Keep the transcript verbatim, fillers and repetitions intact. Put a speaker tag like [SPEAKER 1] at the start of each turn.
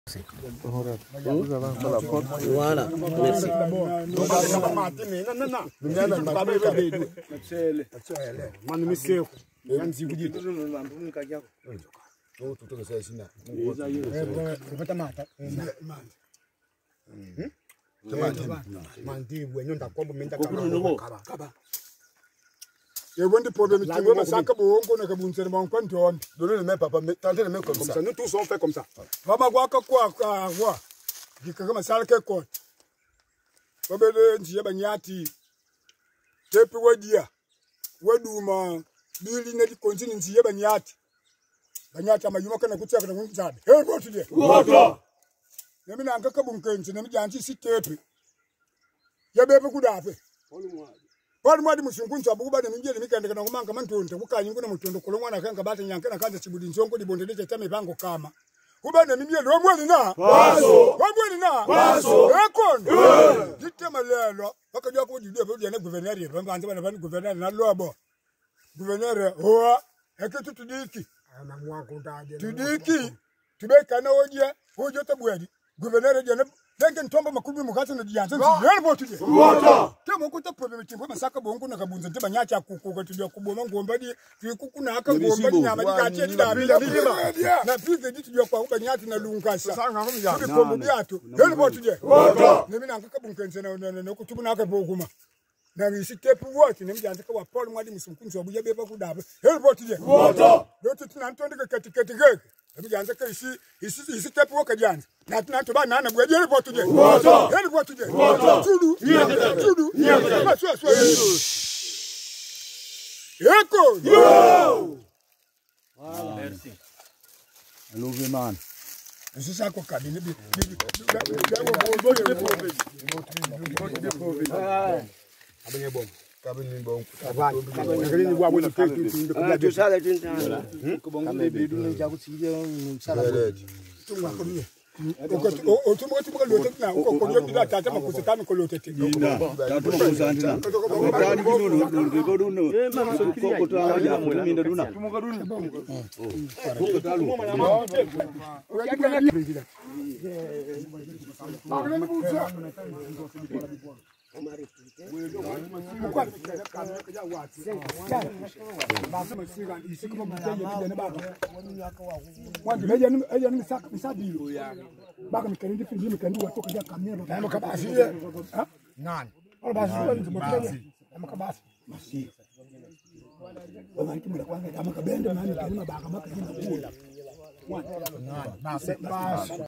[SPEAKER 1] Voilà, merci.
[SPEAKER 2] Et when the problème est que ça que bon qu'on a que bon c'est bon quand on donner le même papa mais tenter le même comme ça nous tous on fait comme ça papa quoi quoi quoi quoi dit que comme ça que quoi papa de ntie ba nyati tepi wadia waduma bili na di continue ntie ba nyati ba nyati amayuma kana kutya kana kunzabe hey go today water nemi na ngaka bunkenzi nemi janti si tepi ya bebe kudafe Wali mwadi musungunza bukuba nemijeli mikande kana kumanga mantonde kukanyi nguna mutondo kolomwana kanga bata nyankana kanza chibudi nzongo dibondeje tame bango kama kuba nemijeli wamweli na baso wamweli na baso ekon ditema lelo bakajwa ko jide bo diane gouverneur bamba anza bana bani gouverneur na lobo gouverneur ho eketu tudiki ana mwangu ndaje tudiki tubeka na oje oje tabwadi gouverneur diane Denken tomba makubi mukati na diyanze nti yelbo tudye water temo ko ta problem timbo masaka bongo na kabunza ntiba nyacha kukuko tudye kuboma ngomba di kuku na aka ngomba di nyama di kache di da bila bila na pige di tudye kwa nyati na lunkasa sanga ngomi ya pombo biato yelbo tudye water nemi na ngaka bunkenze na na kutubu na aka boguma na ngisi tepu woti nemi janze ka wa Paul mwadi musunkunzi obuye beba kudabe yelbo tudye water lotu tina ntonde ka katikati gege nemi janze ka isi isi isi tepu woka janze na tuna to ba na na bwe yele bo tuje water yele bo tuje water tudu tudu ma so so eko yo merci louve man c'est ça ko kabine bi bi bo de province bo de province abanye bom kabine bom kabine wa bo te tu tu sala tinta ko bongo be be du ne jago tije sala tu wa ko ni o tu mo tu mo lo tena ko ko yo bida tata makusitani ko lo tete ina tatu makusanta tani kino lo ko do no ko ko to aja muminda duna tu mo ka duna ko ko talu o ya kana president Baka mikendi pindi mikendi watu kaja kamera na makabasi ha nani wala basi ndio makabasi masi wala kimla kwanga kama kabende nani kama baka makajina kula nani na